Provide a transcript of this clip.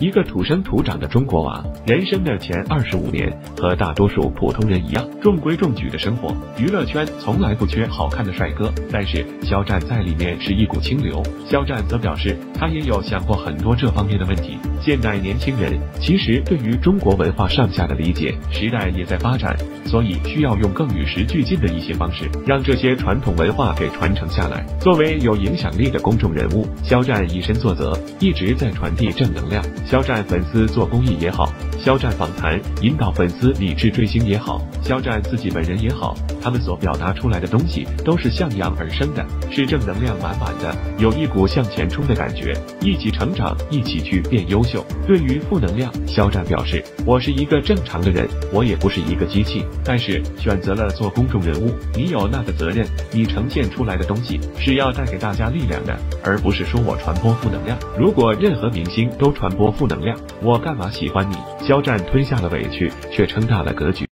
一个土生土长的中国娃，人生的前25年和大多数普通人一样，中规中矩的生活。娱乐圈从来不缺好看的帅哥，但是肖战在里面是一股清流。肖战则表示，他也有想过很多这方面的问题。现代年轻人其实对于中国文化上下的理解，时代也在发展，所以需要用更与时俱进的一些方式，让这些传统文化给传承下来。作为有影响力的公众人物，肖战以身作则，一直在传递正能量。肖战粉丝做公益也好，肖战访谈引导粉丝理智追星也好，肖战自己本人也好，他们所表达出来的东西都是向阳而生的，是正能量满满的，有一股向前冲的感觉，一起成长，一起去变优秀。对于负能量，肖战表示，我是一个正常的人，我也不是一个机器，但是选择了做公众人物，你有那个责任，你呈现出来的东西是要带给大家力量的，而不是说我传播负能量。如果任何明星都传播负能量，我干嘛喜欢你？肖战吞下了委屈，却撑大了格局。